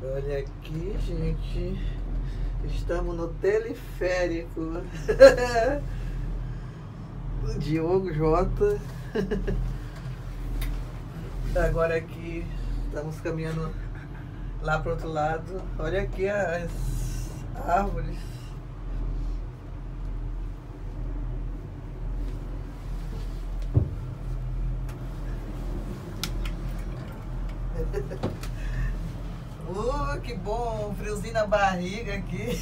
Olha aqui, gente. Estamos no teleférico. Diogo J. Agora aqui estamos caminhando lá para o outro lado. Olha aqui as árvores. Que bom, um friozinho na barriga aqui.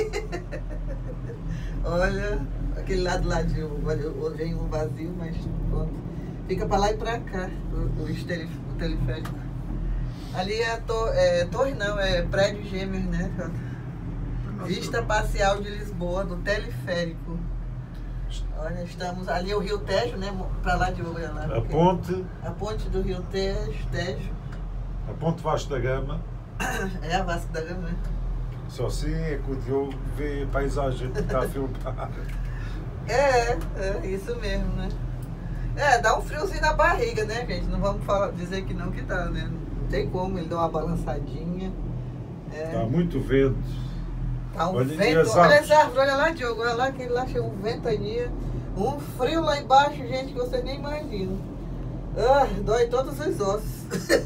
Olha, aquele lado lá de vem um vazio, mas pronto. Fica para lá e para cá, o teleférico. Ali é torre não, é prédio gêmeos, né? Vista Parcial de Lisboa, do teleférico. Olha, estamos ali, o Rio Tejo, né? Para lá de olho lá. A ponte. A ponte do Rio Tejo. A ponte Vasco da Gama. É a Vasco da Gama. Só assim é que o Diogo vê a paisagem que está a filmar. É isso mesmo, né? Dá um friozinho na barriga, né, gente? Não vamos dizer que não que dá, né? Não tem como, ele dá uma balançadinha. Está muito vento. Tá um olha, vento. Olha as árvores, olha lá, Diogo, olha lá, aquele lá chega um ventania. Um frio lá embaixo, gente, que vocês nem imaginam. Dói todos os ossos.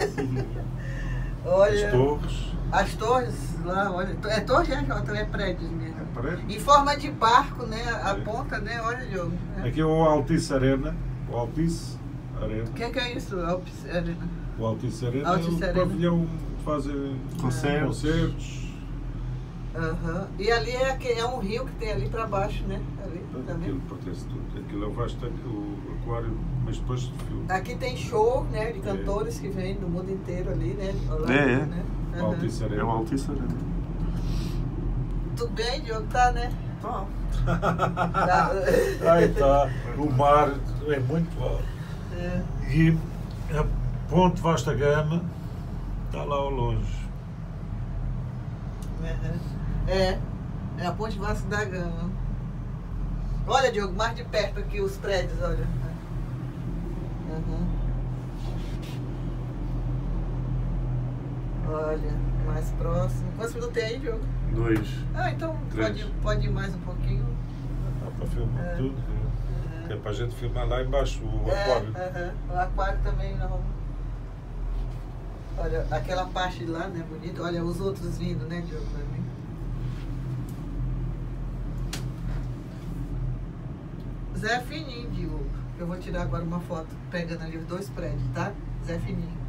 Olha. As torres. As torres lá, olha. É torre, é prédios mesmo. É prédio. Em forma de barco, né? A ponta, né? Olha, Diogo. Aqui é o Altice Arena. O Altice Arena. O que é isso, Altice Arena? O Altice Arena Altice é o Arena. pavilhão que fazem concertos. E ali é um rio que tem ali para baixo, né? Ali, Aquilo pertence tudo. Aquilo é o vasto o aquário, mas depois de filme. Aqui tem show, né? De cantores que vêm do mundo inteiro ali, né? Lá, né? O Altice Arena. É o Altice Arena. Tudo bem, Diogo? Tá, né? Tá. Aí está. O mar é muito alto. E a ponte Vasco da Gama está lá ao longe. É a ponte Vasco da Gama. Olha, Diogo, mais de perto aqui os prédios, olha. Olha, mais próximo. Quantos minutos tem aí, Diogo? 2. Então 3. pode ir mais um pouquinho. Dá para filmar tudo. Que é para a gente filmar lá embaixo o aquário. O aquário também não. Olha, aquela parte lá, né, bonita. Olha os outros vindo, né, Diogo, pra mim. Zé Fininho, Diogo. Eu vou tirar agora uma foto pegando ali os dois prédios, tá? Zé Fininho.